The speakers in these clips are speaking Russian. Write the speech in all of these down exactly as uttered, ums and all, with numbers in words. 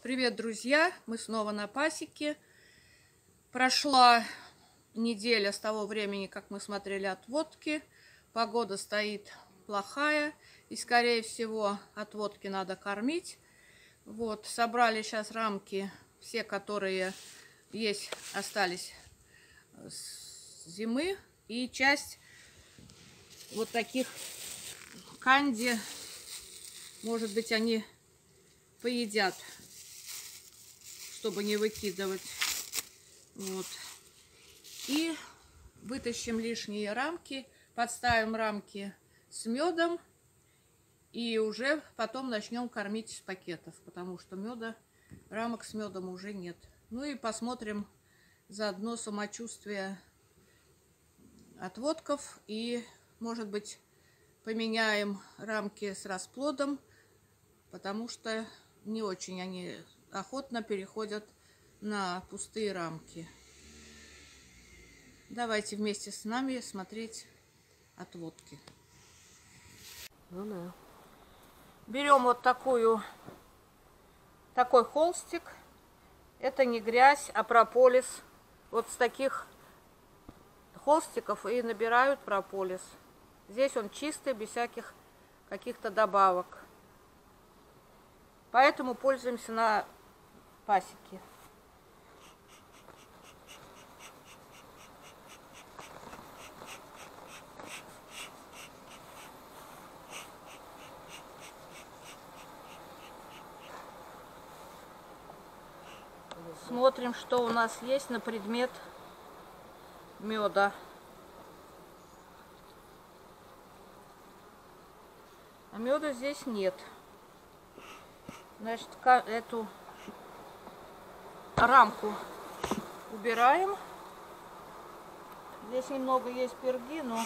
Привет, друзья! Мы снова на пасеке. Прошла неделя с того времени, как мы смотрели отводки. Погода стоит плохая, и, скорее всего, отводки надо кормить. Вот, собрали сейчас рамки, все, которые есть, остались с зимы. И часть вот таких канди, может быть, они поедят, чтобы не выкидывать. Вот. И вытащим лишние рамки, подставим рамки с медом и уже потом начнем кормить из пакетов, потому что меда, рамок с медом уже нет. Ну и посмотрим заодно самочувствие отводков и, может быть, поменяем рамки с расплодом, потому что не очень они охотно переходят на пустые рамки. Давайте вместе с нами смотреть отводки. Ну да. Берем вот такую, такой холстик. Это не грязь, а прополис. Вот с таких холстиков и набирают прополис. Здесь он чистый, без всяких каких-то добавок. Поэтому пользуемся на пасеке. Смотрим, что у нас есть на предмет меда. А меда здесь нет. Значит, эту рамку убираем. Здесь немного есть перги, но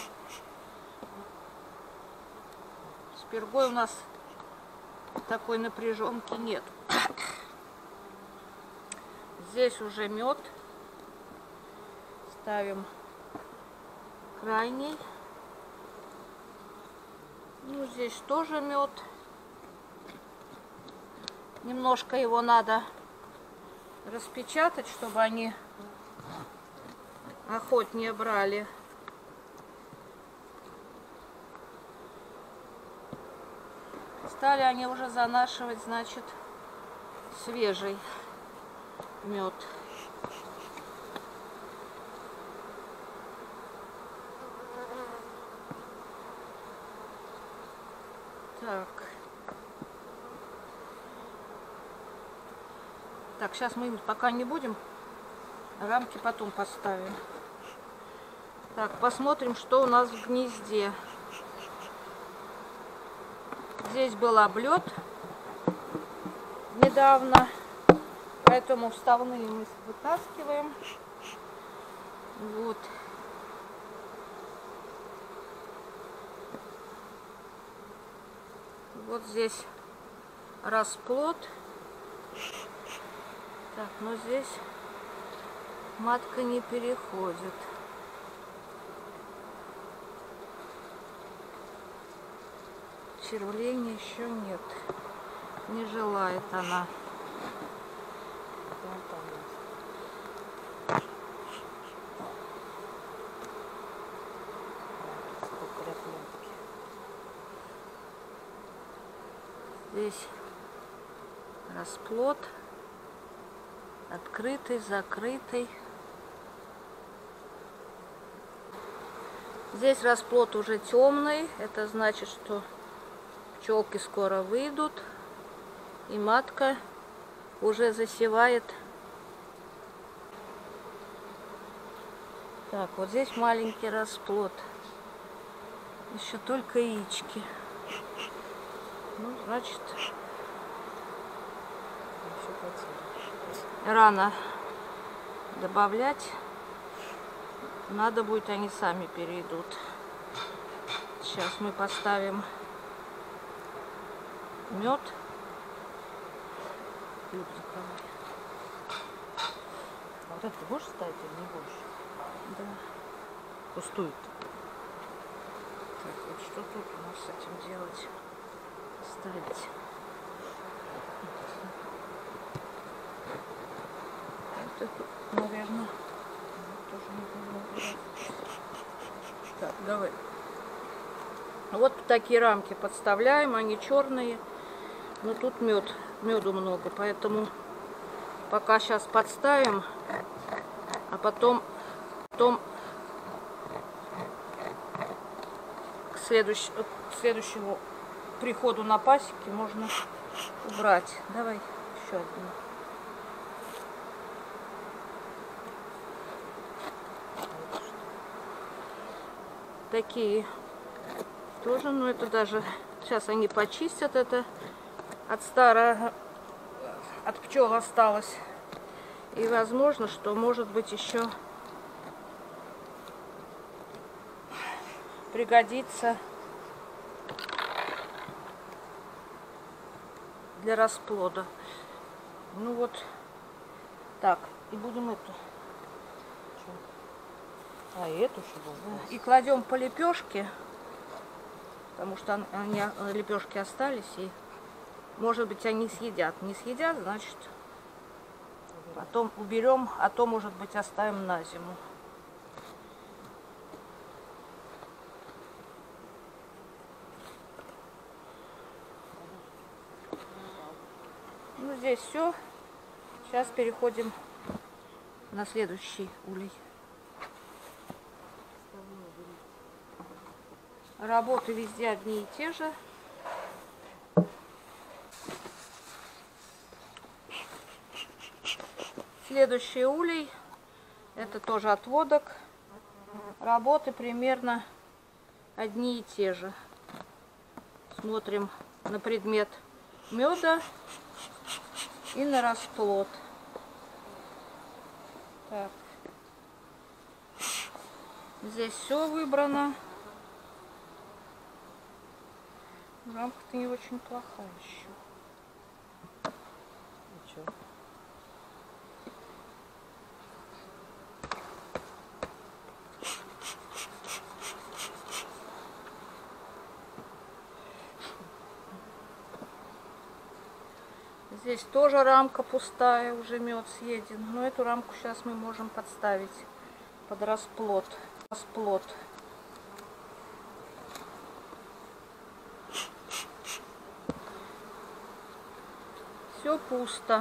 с пергой у нас такой напряженки нет. Здесь уже мед. Ставим крайний. Ну, здесь тоже мед. Немножко его надо распечатать, чтобы они охотнее брали. Стали они уже занашивать, значит, свежий мед. Так. Так, сейчас мы пока не будем, рамки потом поставим. Так, посмотрим, что у нас в гнезде. Здесь был облет недавно, поэтому вставные мы вытаскиваем. Вот. Вот здесь расплод. Так, но здесь матка не переходит. Червления еще нет. Не желает она. Здесь расплод. Открытый, закрытый. Здесь расплод уже темный. Это значит, что пчелки скоро выйдут. И матка уже засевает. Так, вот здесь маленький расплод. Еще только яички. Ну, значит, рано добавлять. Надо будет, они сами перейдут. Сейчас мы поставим мед. А вот это ты будешь ставить или не будешь? Да. Пустует. Так, вот что тут у нас с этим делать? Ставить. такие рамки подставляем, они черные, но тут мед, меду много, поэтому пока сейчас подставим, а потом, потом к, следующ, к следующему приходу на пасеки можно убрать. Давай еще одну. Такие тоже, но это даже сейчас они почистят это от старого, от пчел осталось. И возможно, что может быть еще пригодится для расплода. Ну вот так, и будем эту. А, и эту еще будем? И кладем по лепешке, потому что они, лепешки остались, и может быть они съедят. Не съедят, значит потом уберем, а то может быть оставим на зиму. Ну здесь все. Сейчас переходим на следующий улей. Работы везде одни и те же. Следующий улей, это тоже отводок. Работы примерно одни и те же. Смотрим на предмет меда и на расплод. Так. Здесь все выбрано. Рамка-то не очень плохая еще. Ничего. Здесь тоже рамка пустая, уже мед съеден. Но эту рамку сейчас мы можем подставить под расплод. Расплод. Все пусто.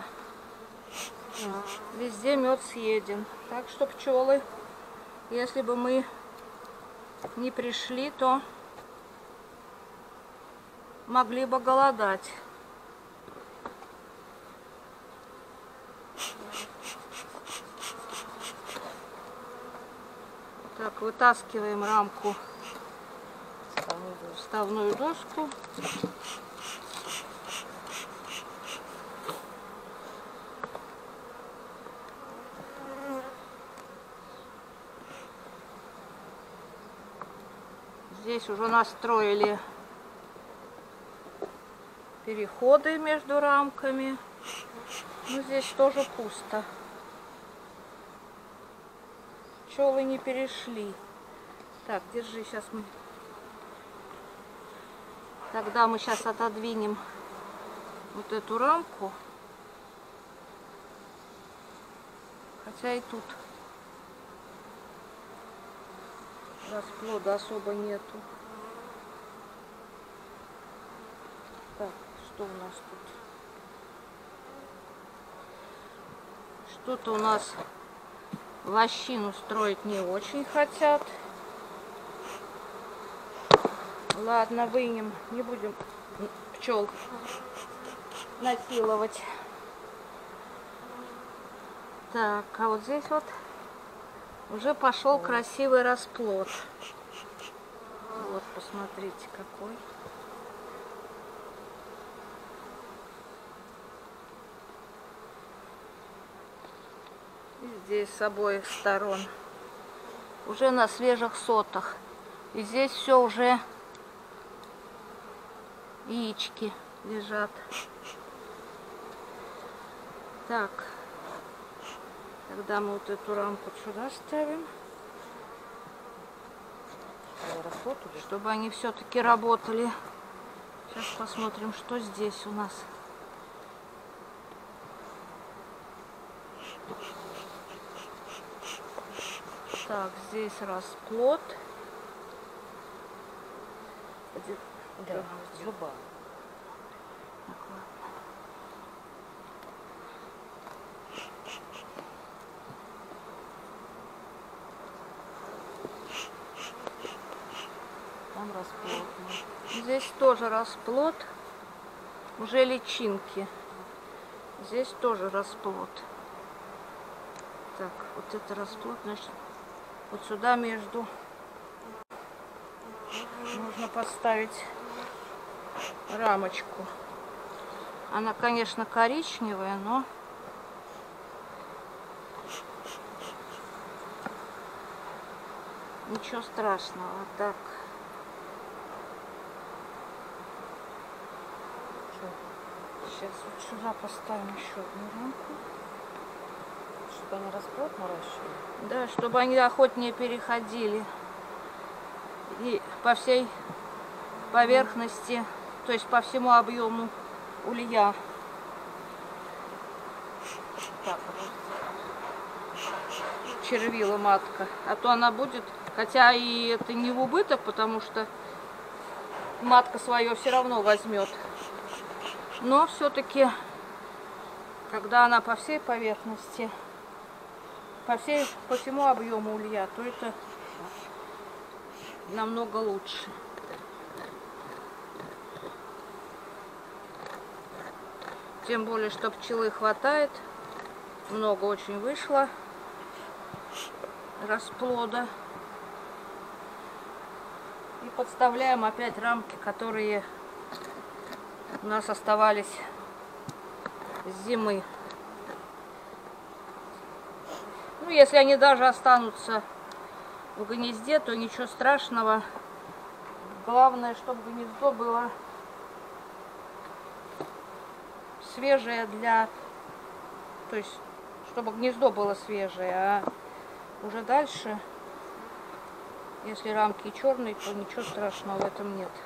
Везде мед съеден. Так что пчелы, если бы мы не пришли, то могли бы голодать. Так, вытаскиваем рамку в вставную доску. Здесь уже настроили переходы между рамками. Но здесь тоже пусто. Пчелы не перешли. Так, держи, сейчас мы... Тогда мы сейчас отодвинем вот эту рамку. Хотя и тут расплода особо нету. Так, что у нас тут? Что-то у нас лощину строить не очень хотят. Ладно, вынем. Не будем пчел насиловать. Так, а вот здесь вот уже пошел красивый расплод. Вот, посмотрите, какой. И здесь с обоих сторон. Уже на свежих сотах. И здесь все уже яички лежат. Так. Тогда мы вот эту рамку сюда ставим. Чтобы они все-таки работали. Сейчас посмотрим, что здесь у нас. Так, здесь расплод. Да, зуба. Там расплод. Здесь тоже расплод, уже личинки. Здесь тоже расплод. Так, вот это расплод, значит, вот сюда между нужно поставить рамочку. Она, конечно, коричневая, но ничего страшного. Так. Сейчас вот сюда поставим еще одну рамку. Чтобы они расплод наращивали? Да, чтобы они охотнее переходили. И по всей поверхности, то есть по всему объему улья. Так, червила матка. А то она будет, хотя и это не в убыток, потому что матка свое все равно возьмет. Но все-таки, когда она по всей поверхности, по всей, по всему объему улья, то это намного лучше. Тем более, что пчелы хватает, много очень вышло расплода. И подставляем опять рамки, которые у нас оставались с зимы. Ну, если они даже останутся в гнезде, то ничего страшного. Главное, чтобы гнездо было свежее для... То есть, чтобы гнездо было свежее, а уже дальше, если рамки черные, то ничего страшного в этом нет.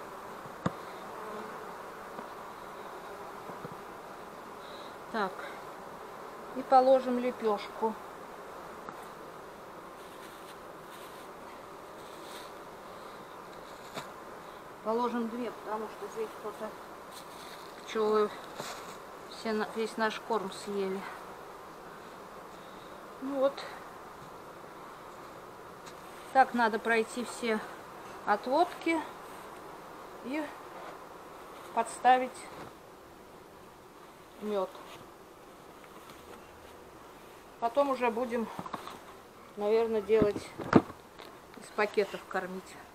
Так, и положим лепешку. Положим две, потому что здесь кто-то пчелы все, весь наш корм съели. Ну вот, так надо пройти все отводки и подставить мед. Потом уже будем, наверное, делать из пакетов кормить.